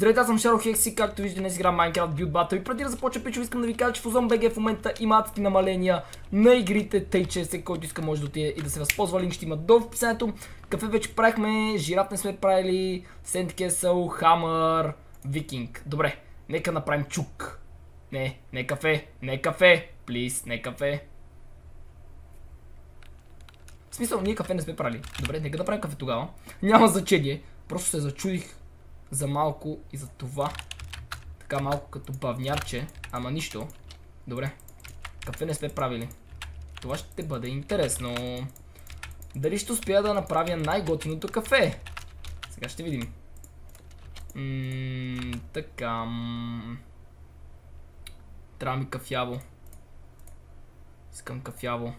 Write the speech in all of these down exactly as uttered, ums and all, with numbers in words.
Здравейте, аз съм Шаро Хекси, както виждате днес играм Minecraft Build Battle и преди да започна, пичо, искам да ви кажа, че в OzonBG в момента има адски намаления на игрите, тъй че всеки, който иска, може да отиде и да се възползва, линк ще има долу в описанието. Кафе вече правихме, жираф не сме правили, Sandcastle, Hammer, Викинг. Добре, нека направим чук. Не, не кафе, не кафе, плиз, не кафе. В смисъл, ние кафе не сме правили. Добре, нека да правим кафе тогава. Няма значение, просто се зачудих за малко и за това. Така малко като бавнярче, ама нищо. Добре, кафе не сме правили. Това ще бъде интересно. Дали ще успея да направя най-готиното кафе? Сега ще видим. Ммм, така. Трябва ми кафяво. Искам кафяво.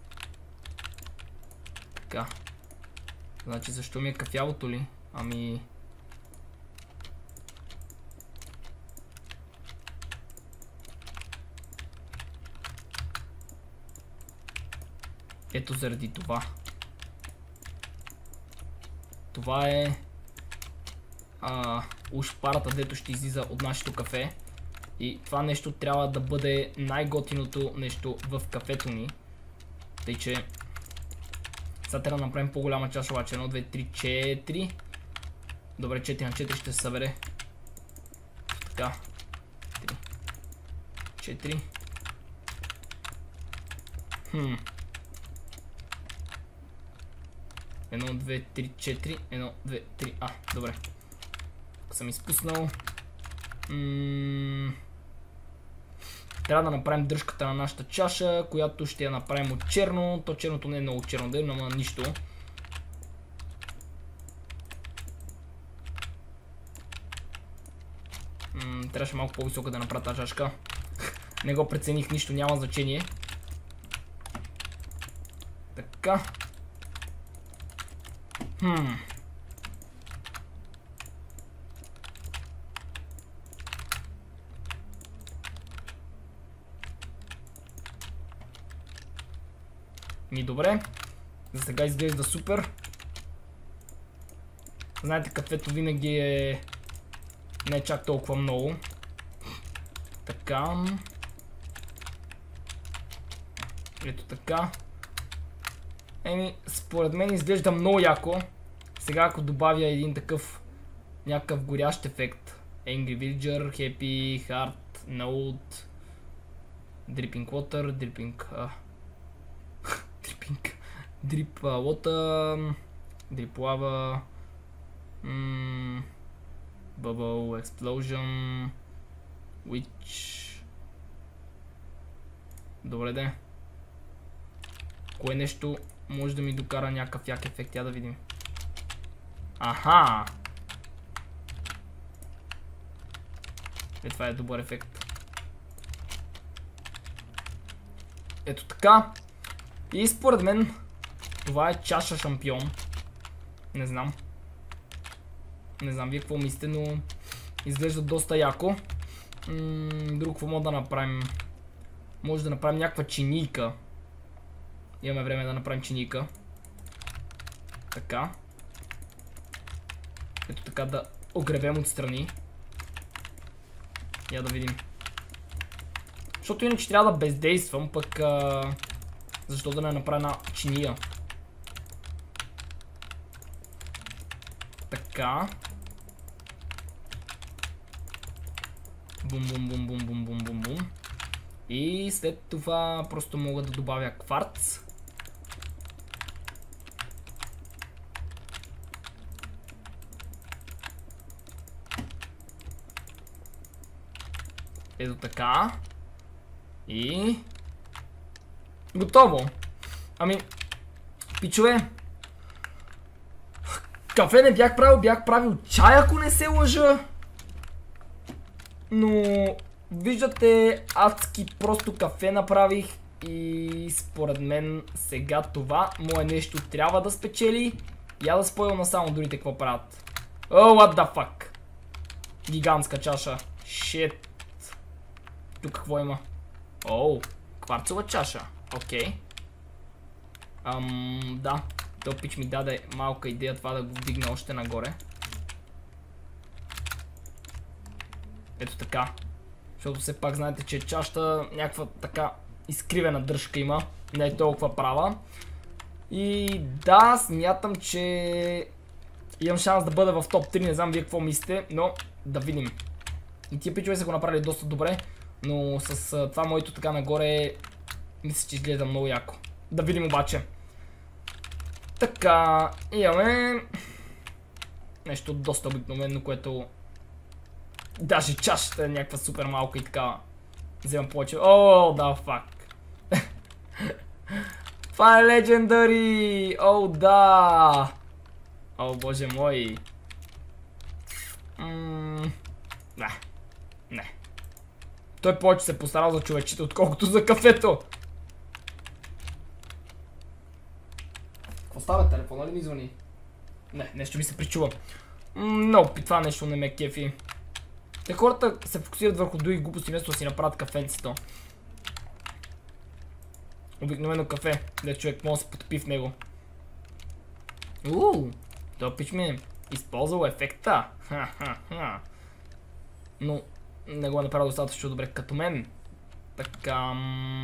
Така. Значи защо ми е кафявото ли? Ами... Ето заради това. Това е а, уж парата, дето ще излиза от нашето кафе. И това нещо трябва да бъде най-готиното нещо в кафето ни. Тъй че сега трябва да направим по-голяма чаша, обаче. едно, две, три, четири. Добре, четири на четири ще се събере. Така. три, четири. Хм. едно, две, три, четири. едно, две, три. А, добре. Съм изпуснал. М Трябва да направим дръжката на нашата чаша, която ще я направим от черно. То черното не е много черно, да има, ама нищо. М трябваше малко по-висока да направя тази чашка. Не го прецених, нищо, няма значение. Така. Хм. Ми добре. За сега изглежда супер. Знаете, кафето винаги е не чак толкова много. Така. Ето така. Еми, според мен изглежда много яко. Сега ако добавя един такъв някакъв горящ ефект. Angry Villager, Happy, Heart, Note, Dripping Water, Dripping... Uh, dripping... Drip uh, Water, Drip Lava, mm, Bubble Explosion, Witch... Добре де. Кое нещо може да ми докара някакъв як ефект? Я да видим. Аха! Е, това е добър ефект. Ето така. И според мен това е чаша шампион. Не знам. Не знам вие какво мислите, но изглежда доста яко. М друг какво мога да направим? Може да направим някаква чинийка. Имаме време да направим чиника. Така. Ето така да огребем отстрани. Я да видим. Защото иначе трябва да бездействам, пък а... защо да не направя една чиния. Така. Бум бум бум бум бум бум бум бум. И след това просто мога да добавя кварц. Ето така. И... готово. Ами... пичове... кафе не бях правил, бях правил чай, ако не се лъжа. Но... виждате, адски просто кафе направих. И според мен сега това мое нещо трябва да спечели. Я да спойлна само другите какво правят. Oh, what the fuck. Гигантска чаша. Shit. Тук какво има? Оу, кварцова чаша. Окей. Ам, да. То пич ми даде малка идея това да го вдигна още нагоре. Ето така. Защото все пак знаете, че чашата някаква така изкривена дръжка има. Не е толкова права. И да, смятам, че имам шанс да бъда в топ три. Не знам вие какво мислите, но да видим. И тия пичове са го направили доста добре. Но с това моето така нагоре мисля, че изглежда много яко. Да видим обаче. Така, имаме нещо доста обикновено, което даже чашата е някаква супер малка и така. Вземам повече. О, да, фак. Това е Legendary! О, да! О, боже мой. Ммм... Не. Не. Той повече се постарал за човечето, отколкото за кафето. Какво става, телефона ли ми звъни? Не, нещо ми се причува. Много пи, това нещо не ме кефи. Те хората се фокусират върху други глупости, вместо да си направят кафенцето. Обикновено кафе, де човек може да се потопи в него. Ууу, този пич ми е използвал ефекта. Ха-ха-ха. Но не го е направил достатъчно добре като мен. Така...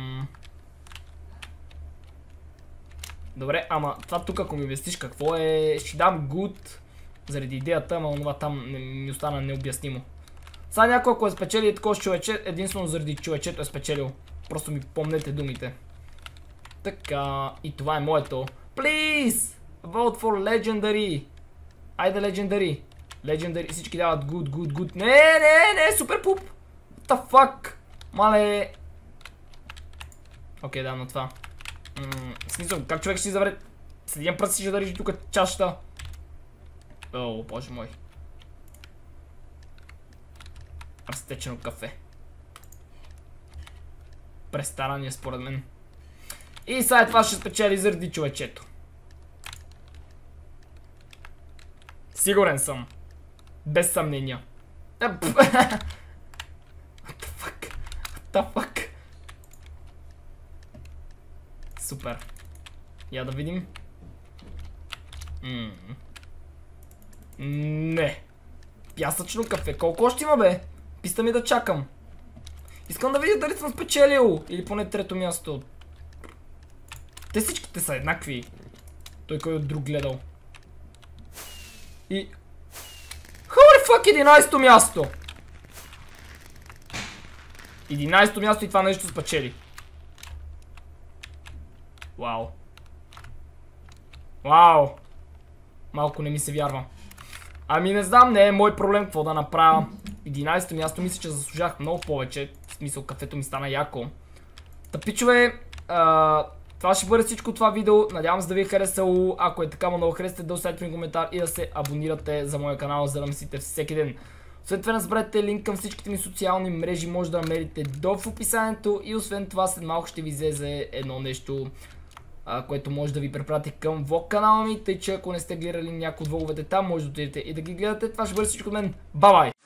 Добре, ама това тук ако ми обясниш какво е... Ще дам good заради идеята, ама това там не, ми остана необяснимо. Сега някой ако е спечели такова с човече, единствено заради човечето е спечелил. Просто ми помнете думите. Така, и това е моето. Please! Vote for Legendary! Айде Legendary! Legendary, всички дават good, good, good. Не, не, не, супер пуп! What the fuck? Мале... Окей, давам на това. Ммм, в смисъл, как човек ще си завре... С един пръст си ще държи тук чашата. О, боже мой. Разтечено кафе. Престарание според мен. И сега това ще спечели заради човечето. Сигурен съм. Без съмнения. What the fuck? What the fuck? Супер. Я да видим. М Не. Пясъчно кафе. Колко още има, бе? Писта ми да чакам. Искам да видя дали съм спечелил. Или поне трето място. Те всичките са еднакви. Той кой от друг гледал. И... Holy fuck, единайсето място! единайсето място и това нещо спечели. Вау. Вау. Малко не ми се вярва. Ами не знам, не е мой проблем какво да направя. единайсето място мисля, че заслужах много повече. В смисъл, кафето ми стана яко. Та пичове, а, това ще бъде всичко от това видео. Надявам се да ви е харесало. Ако е така, много харесате да оставите ми коментар и да се абонирате за моя канал, за да мислите всеки ден. Освен това, не забравяйте линк към всичките ми социални мрежи, може да намерите долу в описанието. И освен това, след малко ще ви излезе едно нещо, а, което може да ви препрати към влог канала ми. Тъй че ако не сте гледали някои от влоговете там, може да отидете и да ги гледате. Това ще бъде всичко от мен. Бай-бай!